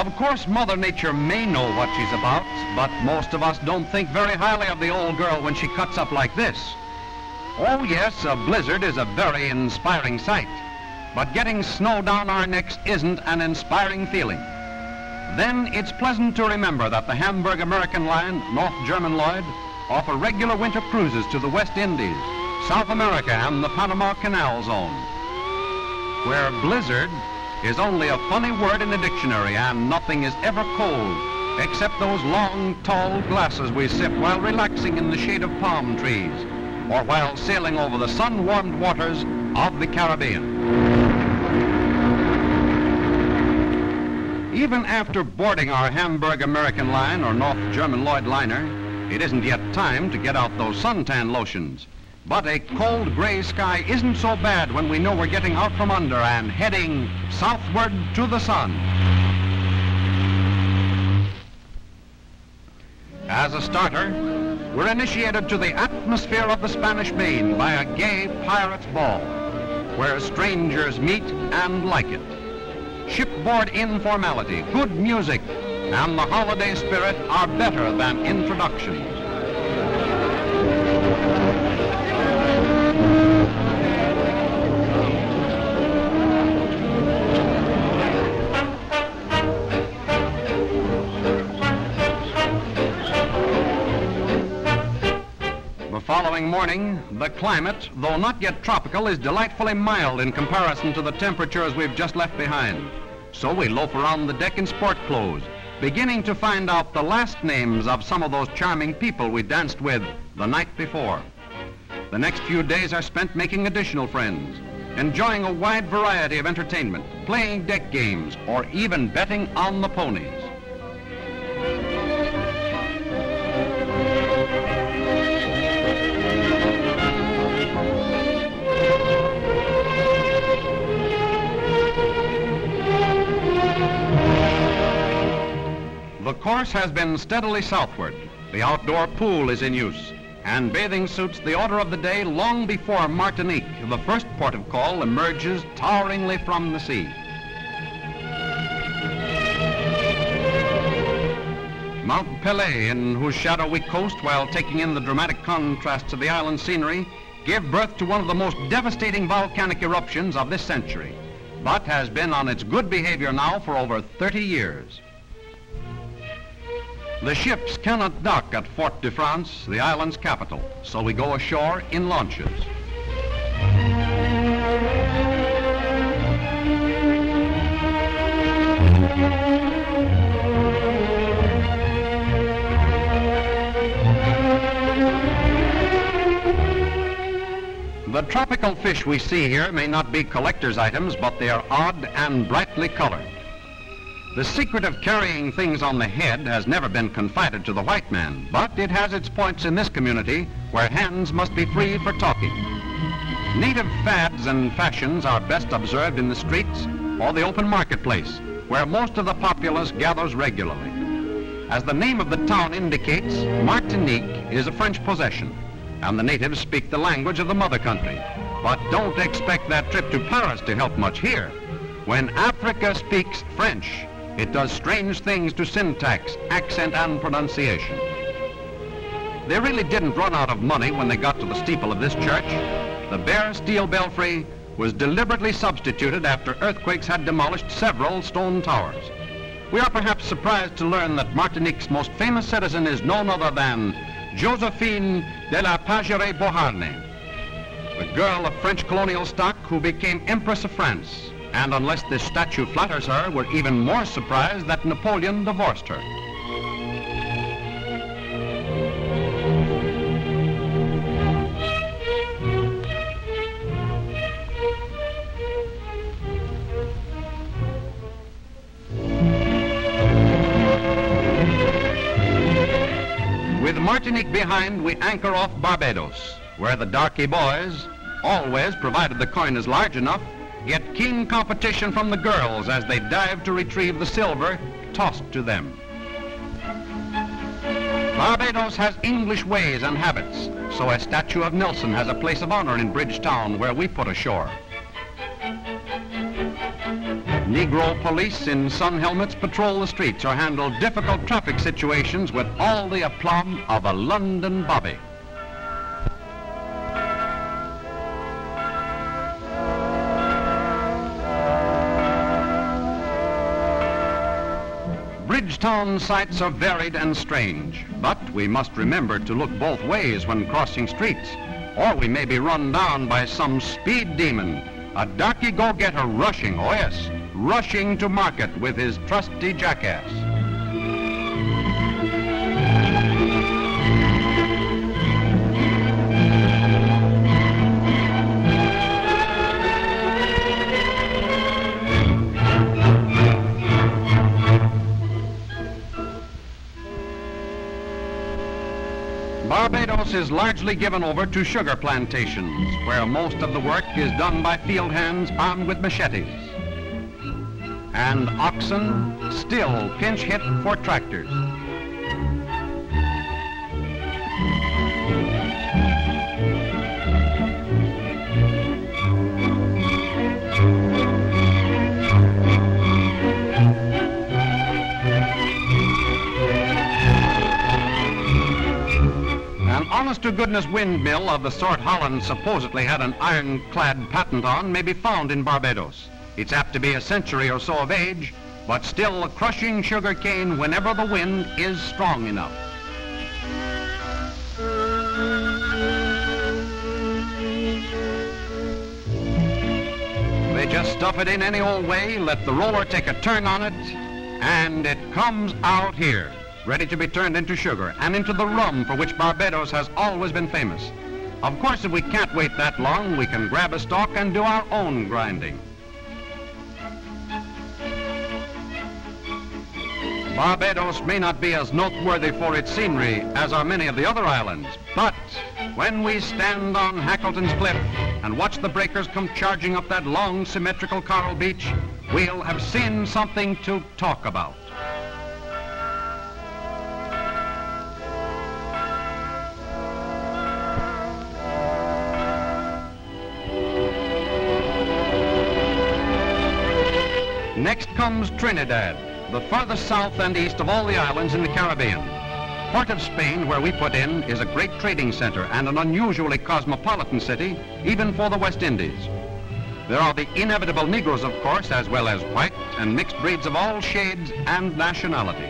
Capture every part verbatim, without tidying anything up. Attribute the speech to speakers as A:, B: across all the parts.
A: Of course, Mother Nature may know what she's about, but most of us don't think very highly of the old girl when she cuts up like this. Oh yes, a blizzard is a very inspiring sight, but getting snow down our necks isn't an inspiring feeling. Then it's pleasant to remember that the Hamburg American Line, North German Lloyd, offer regular winter cruises to the West Indies, South America, and the Panama Canal Zone, where blizzard is only a funny word in the dictionary and nothing is ever cold except those long, tall glasses we sip while relaxing in the shade of palm trees or while sailing over the sun-warmed waters of the Caribbean. Even after boarding our Hamburg American Line or North German Lloyd liner, it isn't yet time to get out those suntan lotions. But a cold gray sky isn't so bad when we know we're getting out from under and heading southward to the sun. As a starter, we're initiated to the atmosphere of the Spanish Main by a gay pirate's ball, where strangers meet and like it. Shipboard informality, good music, and the holiday spirit are better than introductions. The following morning, the climate, though not yet tropical, is delightfully mild in comparison to the temperatures we've just left behind. So we loaf around the deck in sport clothes, beginning to find out the last names of some of those charming people we danced with the night before. The next few days are spent making additional friends, enjoying a wide variety of entertainment, playing deck games, or even betting on the ponies. The course has been steadily southward. The outdoor pool is in use, and bathing suits the order of the day long before Martinique, the first port of call, emerges toweringly from the sea. Mount Pelée, in whose shadow we coast while taking in the dramatic contrasts of the island scenery, gave birth to one of the most devastating volcanic eruptions of this century, but has been on its good behavior now for over thirty years. The ships cannot dock at Fort de France, the island's capital, so we go ashore in launches. The tropical fish we see here may not be collector's items, but they are odd and brightly colored. The secret of carrying things on the head has never been confided to the white man, but it has its points in this community where hands must be free for talking. Native fads and fashions are best observed in the streets or the open marketplace, where most of the populace gathers regularly. As the name of the town indicates, Martinique is a French possession, and the natives speak the language of the mother country. But don't expect that trip to Paris to help much here. When Africa speaks French, it does strange things to syntax, accent, and pronunciation. They really didn't run out of money when they got to the steeple of this church. The bare steel belfry was deliberately substituted after earthquakes had demolished several stone towers. We are perhaps surprised to learn that Martinique's most famous citizen is none other than Josephine de la Pagerie Beauharnais, the girl of French colonial stock who became Empress of France. And unless this statue flatters her, we're even more surprised that Napoleon divorced her. With Martinique behind, we anchor off Barbados, where the darky boys, always provided the coin is large enough, get keen competition from the girls as they dive to retrieve the silver tossed to them. Barbados has English ways and habits, so a statue of Nelson has a place of honor in Bridgetown, where we put ashore. Negro police in sun helmets patrol the streets or handle difficult traffic situations with all the aplomb of a London bobby. Bridgetown sights are varied and strange, but we must remember to look both ways when crossing streets, or we may be run down by some speed demon, a darky go-getter rushing, oh yes, rushing to market with his trusty jackass. Barbados is largely given over to sugar plantations, where most of the work is done by field hands armed with machetes. And oxen still pinch hit for tractors. An honest-to-goodness windmill of the sort Holland supposedly had an ironclad patent on may be found in Barbados. It's apt to be a century or so of age, but still crushing sugar cane whenever the wind is strong enough. They just stuff it in any old way, let the roller take a turn on it, and it comes out here, ready to be turned into sugar and into the rum for which Barbados has always been famous. Of course, if we can't wait that long, we can grab a stalk and do our own grinding. Barbados may not be as noteworthy for its scenery as are many of the other islands, but when we stand on Hackleton's Cliff and watch the breakers come charging up that long, symmetrical coral beach, we'll have seen something to talk about. Next comes Trinidad, the farthest south and east of all the islands in the Caribbean. Port of Spain, where we put in, is a great trading center and an unusually cosmopolitan city, even for the West Indies. There are the inevitable Negroes, of course, as well as white and mixed breeds of all shades and nationalities.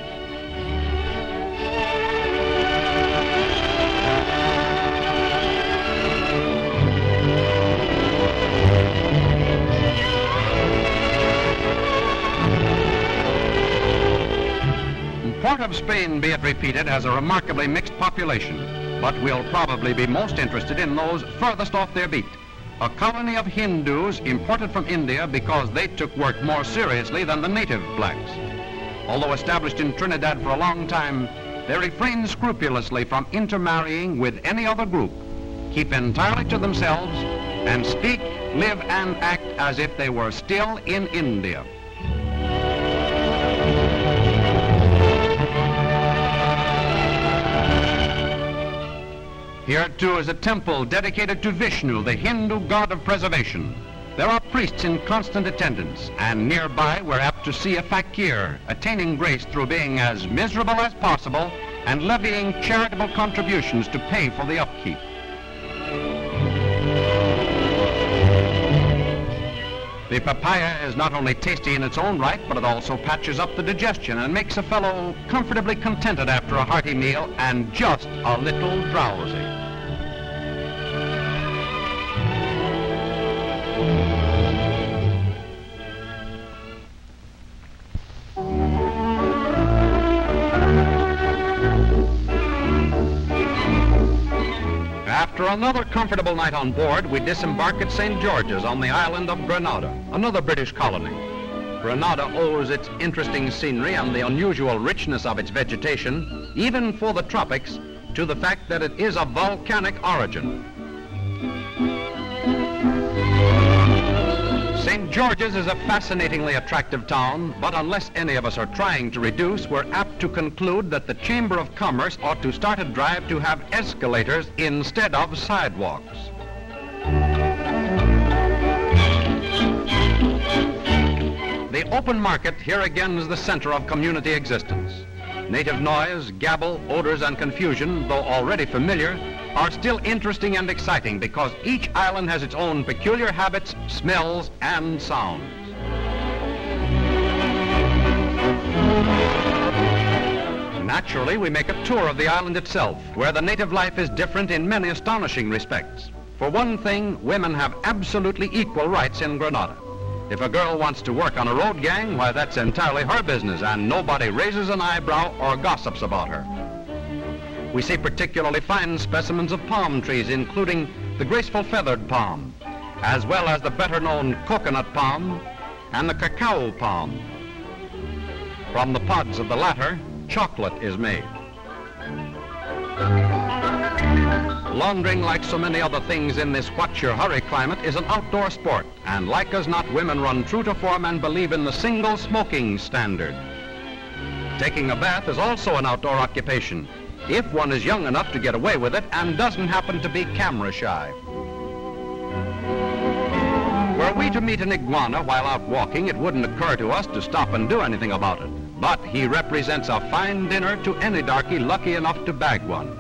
A: Port of Spain, be it repeated, has a remarkably mixed population, but we'll probably be most interested in those furthest off their beat. A colony of Hindus imported from India because they took work more seriously than the native blacks. Although established in Trinidad for a long time, they refrain scrupulously from intermarrying with any other group, keep entirely to themselves, and speak, live, and act as if they were still in India. Here, too, is a temple dedicated to Vishnu, the Hindu god of preservation. There are priests in constant attendance, and nearby we're apt to see a fakir attaining grace through being as miserable as possible and levying charitable contributions to pay for the upkeep. The papaya is not only tasty in its own right, but it also patches up the digestion and makes a fellow comfortably contented after a hearty meal and just a little drowsy. After another comfortable night on board, we disembark at Saint George's on the island of Grenada, another British colony. Grenada owes its interesting scenery and the unusual richness of its vegetation, even for the tropics, to the fact that it is of volcanic origin. Saint George's is a fascinatingly attractive town, but unless any of us are trying to reduce, we're apt to conclude that the Chamber of Commerce ought to start a drive to have escalators instead of sidewalks. The open market here again is the center of community existence. Native noise, gabble, odors, and confusion, though already familiar, are still interesting and exciting because each island has its own peculiar habits, smells, and sounds. Naturally, we make a tour of the island itself, where the native life is different in many astonishing respects. For one thing, women have absolutely equal rights in Granada. If a girl wants to work on a road gang, why, that's entirely her business, and nobody raises an eyebrow or gossips about her. We see particularly fine specimens of palm trees, including the graceful feathered palm, as well as the better-known coconut palm and the cacao palm. From the pods of the latter, chocolate is made. Laundering, like so many other things in this what's-your-hurry climate, is an outdoor sport, and like as not, women run true to form and believe in the single smoking standard. Taking a bath is also an outdoor occupation, if one is young enough to get away with it and doesn't happen to be camera shy. Were we to meet an iguana while out walking, it wouldn't occur to us to stop and do anything about it, but he represents a fine dinner to any darky lucky enough to bag one.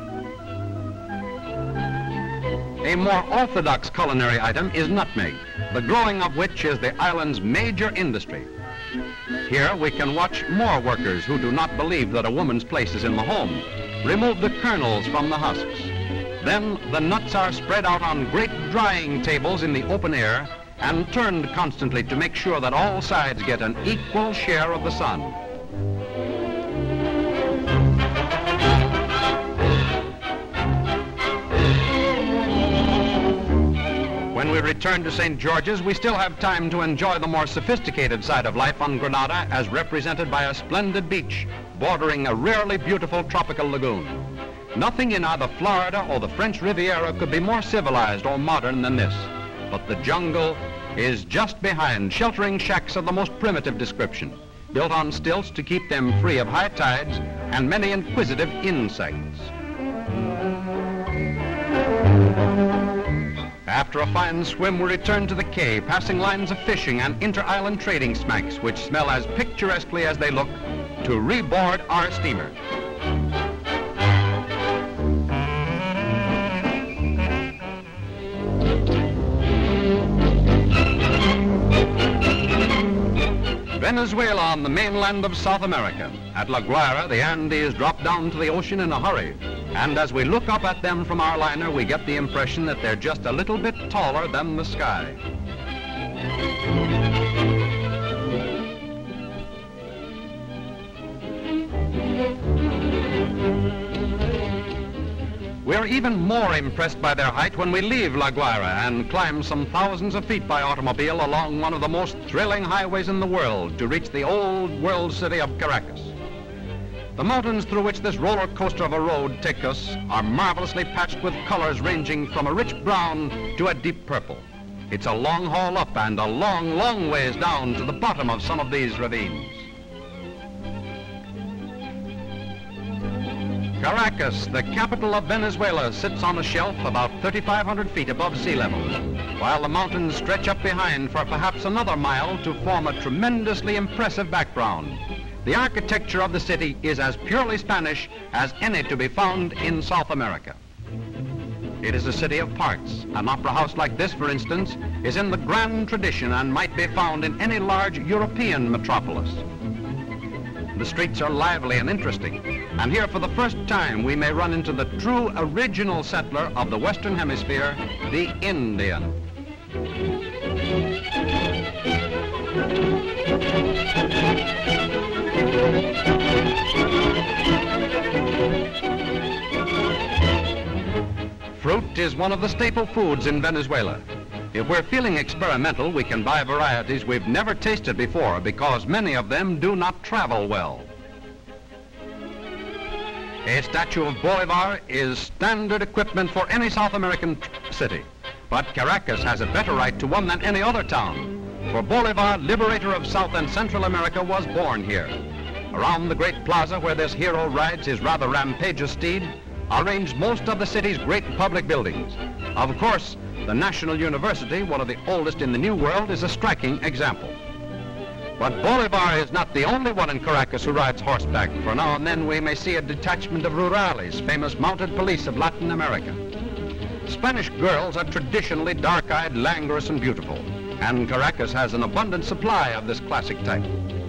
A: A more orthodox culinary item is nutmeg, the growing of which is the island's major industry. Here we can watch more workers who do not believe that a woman's place is in the home remove the kernels from the husks. Then the nuts are spread out on great drying tables in the open air and turned constantly to make sure that all sides get an equal share of the sun. When we return to Saint George's, we still have time to enjoy the more sophisticated side of life on Granada, as represented by a splendid beach bordering a rarely beautiful tropical lagoon. Nothing in either Florida or the French Riviera could be more civilized or modern than this. But the jungle is just behind, sheltering shacks of the most primitive description, built on stilts to keep them free of high tides and many inquisitive insects. After a fine swim, we return to the quay, passing lines of fishing and inter-island trading smacks, which smell as picturesquely as they look, to reboard our steamer. Venezuela on the mainland of South America. At La Guaira, the Andes drop down to the ocean in a hurry. And as we look up at them from our liner, we get the impression that they're just a little bit taller than the sky. We're even more impressed by their height when we leave La Guaira and climb some thousands of feet by automobile along one of the most thrilling highways in the world to reach the old world city of Caracas. The mountains through which this roller coaster of a road takes us are marvelously patched with colors ranging from a rich brown to a deep purple. It's a long haul up and a long, long ways down to the bottom of some of these ravines. Caracas, the capital of Venezuela, sits on a shelf about thirty-five hundred feet above sea level, while the mountains stretch up behind for perhaps another mile to form a tremendously impressive background. The architecture of the city is as purely Spanish as any to be found in South America. It is a city of parts. An opera house like this, for instance, is in the grand tradition and might be found in any large European metropolis. The streets are lively and interesting, and here for the first time we may run into the true original settler of the Western Hemisphere, the Indian. Fruit is one of the staple foods in Venezuela. If we're feeling experimental, we can buy varieties we've never tasted before because many of them do not travel well. A statue of Bolivar is standard equipment for any South American city, but Caracas has a better right to one than any other town. For Bolivar, liberator of South and Central America, was born here. Around the great plaza where this hero rides his rather rampageous steed are ranged most of the city's great public buildings. Of course, the National University, one of the oldest in the New World, is a striking example. But Bolivar is not the only one in Caracas who rides horseback, for now and then we may see a detachment of rurales, famous mounted police of Latin America. Spanish girls are traditionally dark-eyed, languorous, and beautiful, and Caracas has an abundant supply of this classic type.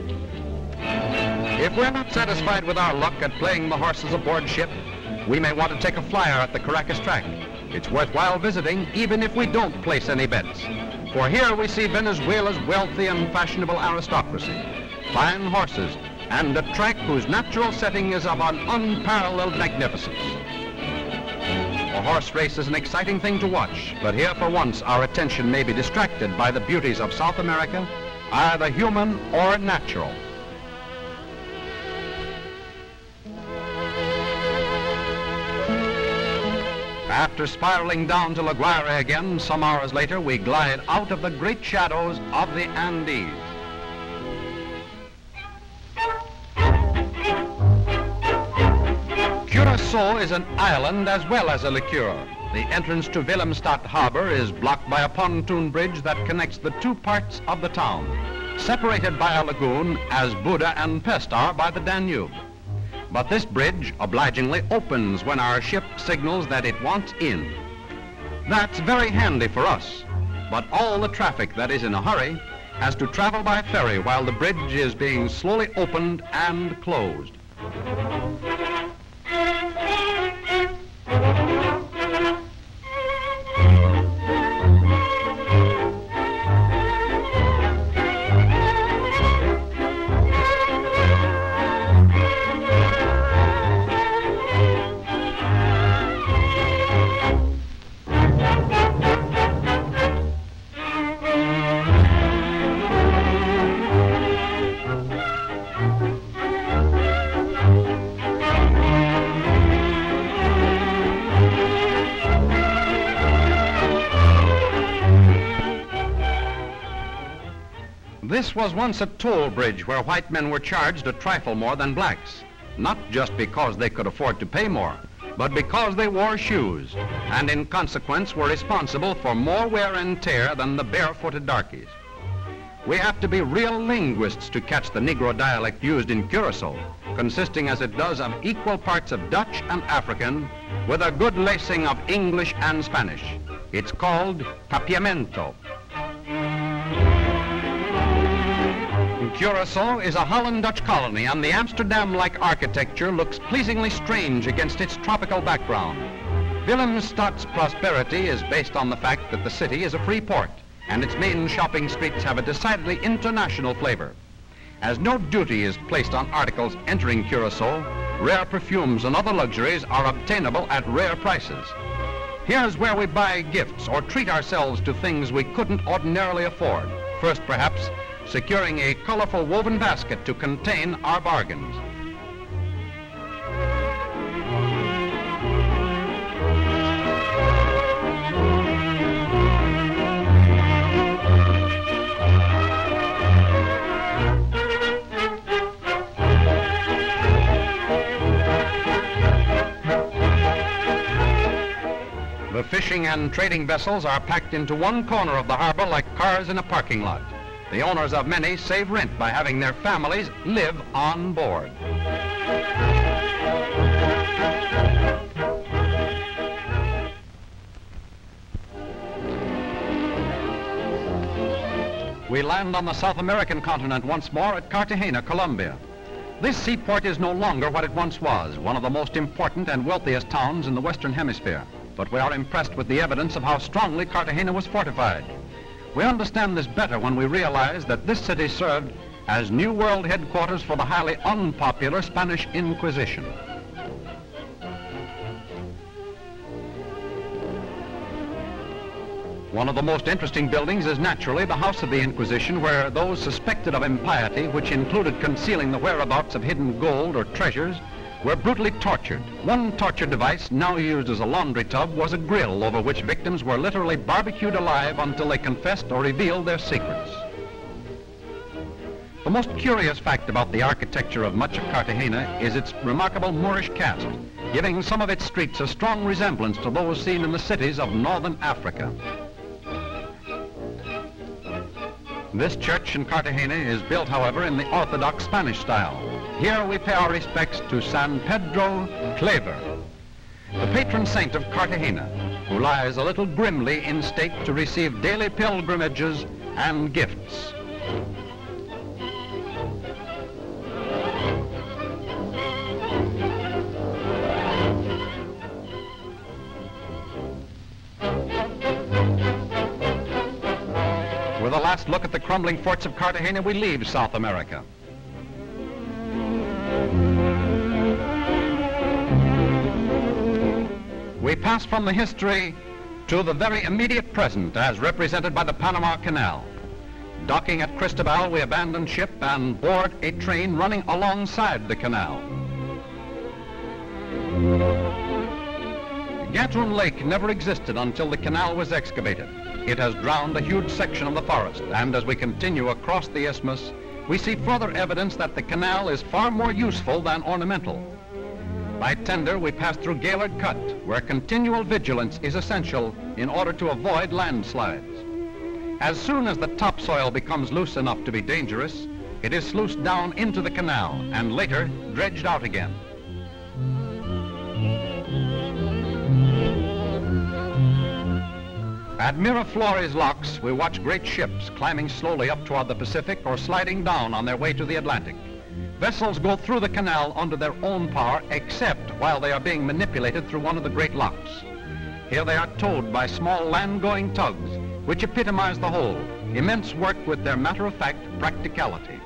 A: If we're not satisfied with our luck at playing the horses aboard ship, we may want to take a flyer at the Caracas track. It's worthwhile visiting, even if we don't place any bets. For here we see Venezuela's wealthy and fashionable aristocracy, fine horses, and a track whose natural setting is of an unparalleled magnificence. A horse race is an exciting thing to watch, but here for once our attention may be distracted by the beauties of South America, either human or natural. After spiraling down to La Guaira again, some hours later, we glide out of the great shadows of the Andes. Curacao is an island as well as a liqueur. The entrance to Willemstad Harbor is blocked by a pontoon bridge that connects the two parts of the town, separated by a lagoon as Buda and Pest are by the Danube. But this bridge obligingly opens when our ship signals that it wants in. That's very handy for us, but all the traffic that is in a hurry has to travel by ferry while the bridge is being slowly opened and closed. This was once a toll bridge where white men were charged a trifle more than blacks, not just because they could afford to pay more, but because they wore shoes, and in consequence were responsible for more wear and tear than the barefooted darkies. We have to be real linguists to catch the Negro dialect used in Curacao, consisting as it does of equal parts of Dutch and African, with a good lacing of English and Spanish. It's called capiamento. Curacao is a Holland-Dutch colony, and the Amsterdam-like architecture looks pleasingly strange against its tropical background. Willemstad's prosperity is based on the fact that the city is a free port, and its main shopping streets have a decidedly international flavor. As no duty is placed on articles entering Curacao, rare perfumes and other luxuries are obtainable at rare prices. Here's where we buy gifts or treat ourselves to things we couldn't ordinarily afford. First, perhaps, securing a colorful woven basket to contain our bargains. The fishing and trading vessels are packed into one corner of the harbor like cars in a parking lot. The owners of many save rent by having their families live on board. We land on the South American continent once more at Cartagena, Colombia. This seaport is no longer what it once was, one of the most important and wealthiest towns in the Western Hemisphere. But we are impressed with the evidence of how strongly Cartagena was fortified. We understand this better when we realize that this city served as New World headquarters for the highly unpopular Spanish Inquisition. One of the most interesting buildings is naturally the House of the Inquisition, where those suspected of impiety, which included concealing the whereabouts of hidden gold or treasures, were brutally tortured. One torture device, now used as a laundry tub, was a grill over which victims were literally barbecued alive until they confessed or revealed their secrets. The most curious fact about the architecture of much of Cartagena is its remarkable Moorish cast, giving some of its streets a strong resemblance to those seen in the cities of northern Africa. This church in Cartagena is built, however, in the Orthodox Spanish style. Here we pay our respects to San Pedro Claver, the patron saint of Cartagena, who lies a little grimly in state to receive daily pilgrimages and gifts. With a last look at the crumbling forts of Cartagena, we leave South America. We pass from the history to the very immediate present as represented by the Panama Canal. Docking at Cristobal, we abandon ship and board a train running alongside the canal. Gatun Lake never existed until the canal was excavated. It has drowned a huge section of the forest, and as we continue across the isthmus, we see further evidence that the canal is far more useful than ornamental. By tender, we pass through Gaylord Cut, where continual vigilance is essential in order to avoid landslides. As soon as the topsoil becomes loose enough to be dangerous, it is sluiced down into the canal and later dredged out again. At Miraflores locks, we watch great ships climbing slowly up toward the Pacific or sliding down on their way to the Atlantic. Vessels go through the canal under their own power, except while they are being manipulated through one of the great locks. Here they are towed by small land-going tugs, which epitomize the whole, immense work with their matter-of-fact practicality.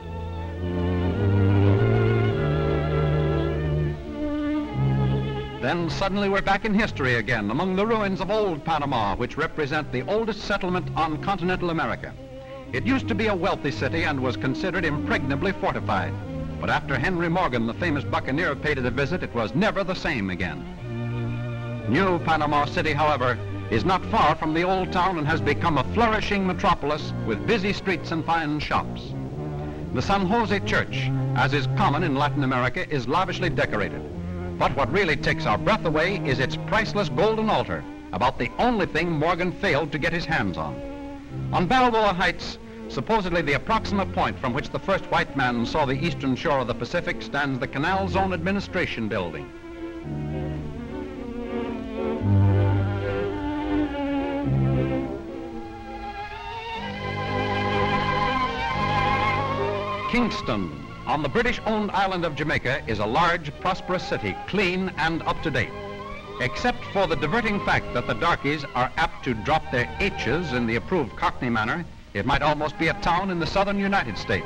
A: Then suddenly we're back in history again, among the ruins of old Panama, which represent the oldest settlement on continental America. It used to be a wealthy city and was considered impregnably fortified. But after Henry Morgan, the famous buccaneer, paid it a visit, it was never the same again. New Panama City, however, is not far from the old town and has become a flourishing metropolis with busy streets and fine shops. The San Jose Church, as is common in Latin America, is lavishly decorated. But what really takes our breath away is its priceless golden altar, about the only thing Morgan failed to get his hands on. On Balboa Heights, supposedly the approximate point from which the first white man saw the eastern shore of the Pacific, stands the Canal Zone Administration Building. Kingston, on the British-owned island of Jamaica, is a large, prosperous city, clean and up-to-date. Except for the diverting fact that the darkies are apt to drop their H's in the approved Cockney manner, it might almost be a town in the southern United States.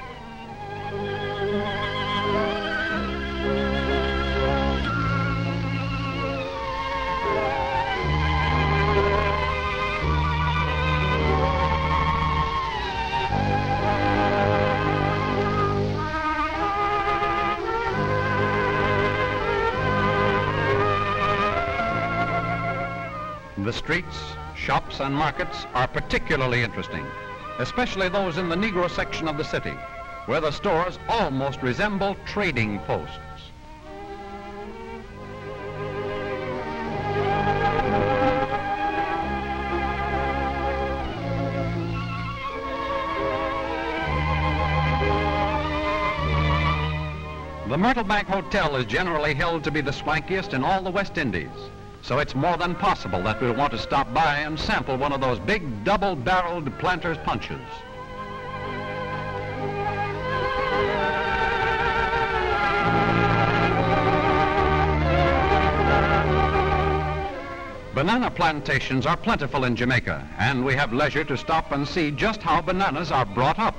A: The streets, shops, and markets are particularly interesting, especially those in the Negro section of the city, where the stores almost resemble trading posts. The Myrtle Bank Hotel is generally held to be the swankiest in all the West Indies. So it's more than possible that we'll want to stop by and sample one of those big double-barreled planter's punches. Banana plantations are plentiful in Jamaica, and we have leisure to stop and see just how bananas are brought up.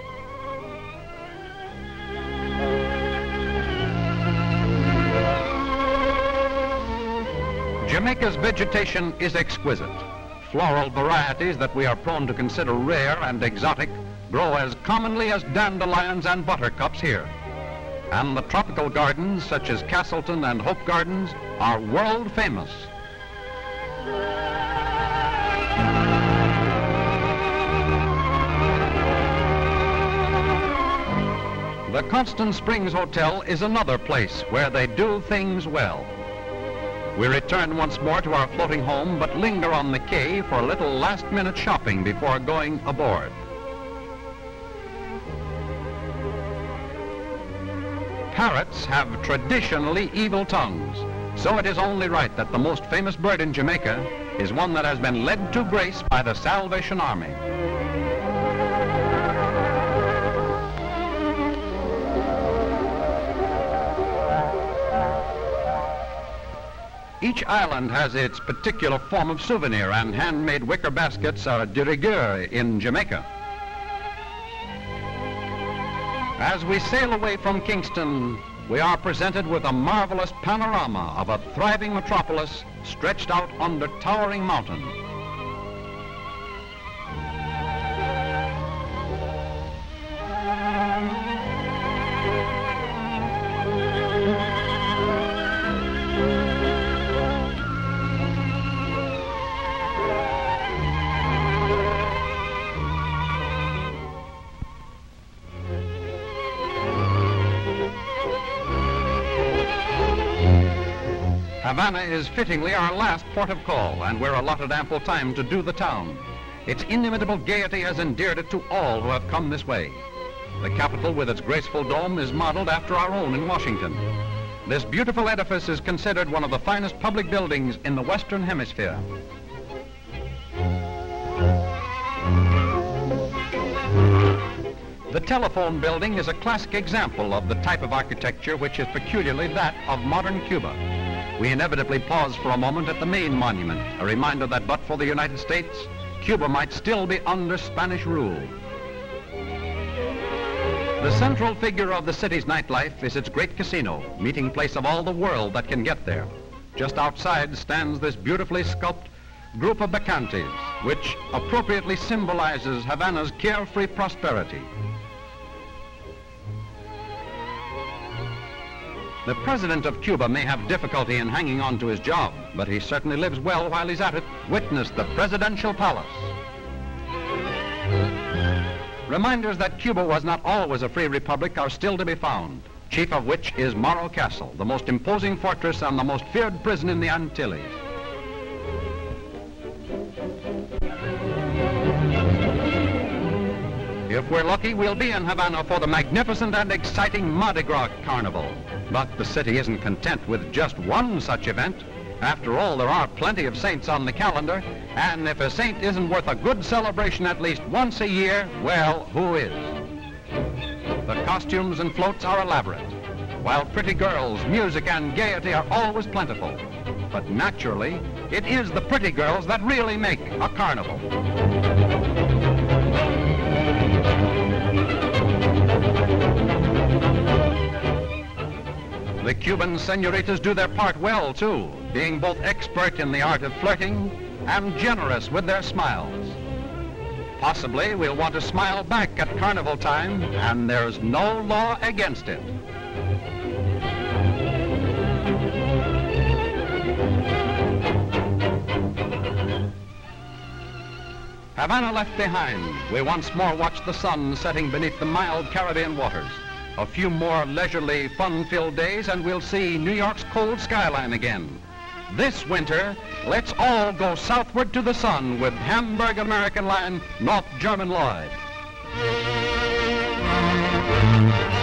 A: Jamaica's vegetation is exquisite. Floral varieties that we are prone to consider rare and exotic grow as commonly as dandelions and buttercups here. And the tropical gardens, such as Castleton and Hope Gardens, are world famous. The Constant Springs Hotel is another place where they do things well. We return once more to our floating home, but linger on the quay for a little last-minute shopping before going aboard. parrots have traditionally evil tongues, so it is only right that the most famous bird in Jamaica is one that has been led to grace by the Salvation Army. Each island has its particular form of souvenir, and handmade wicker baskets are de rigueur in Jamaica. As we sail away from Kingston, we are presented with a marvelous panorama of a thriving metropolis stretched out under towering mountains. Havana is fittingly our last port of call, and we're allotted ample time to do the town. Its inimitable gaiety has endeared it to all who have come this way. The Capitol with its graceful dome is modeled after our own in Washington. This beautiful edifice is considered one of the finest public buildings in the Western Hemisphere. The telephone building is a classic example of the type of architecture which is peculiarly that of modern Cuba. We inevitably pause for a moment at the main monument, a reminder that but for the United States, Cuba might still be under Spanish rule. The central figure of the city's nightlife is its great casino, meeting place of all the world that can get there. Just outside stands this beautifully sculpted group of bacantes, which appropriately symbolizes Havana's carefree prosperity. The president of Cuba may have difficulty in hanging on to his job, but he certainly lives well while he's at it. Witness the presidential palace. Reminders that Cuba was not always a free republic are still to be found, chief of which is Morro Castle, the most imposing fortress and the most feared prison in the Antilles. If we're lucky, we'll be in Havana for the magnificent and exciting Mardi Gras Carnival. But the city isn't content with just one such event. After all, there are plenty of saints on the calendar, and if a saint isn't worth a good celebration at least once a year, well, who is? The costumes and floats are elaborate, while pretty girls, music, and gaiety are always plentiful. But naturally, it is the pretty girls that really make a carnival. The Cuban senoritas do their part well, too, being both expert in the art of flirting and generous with their smiles. Possibly we'll want to smile back at carnival time, and there's no law against it. Havana left behind, we once more watch the sun setting beneath the mild Caribbean waters. A few more leisurely, fun-filled days, and we'll see New York's cold skyline again. This winter, let's all go southward to the sun with Hamburg American Line, North German Lloyd.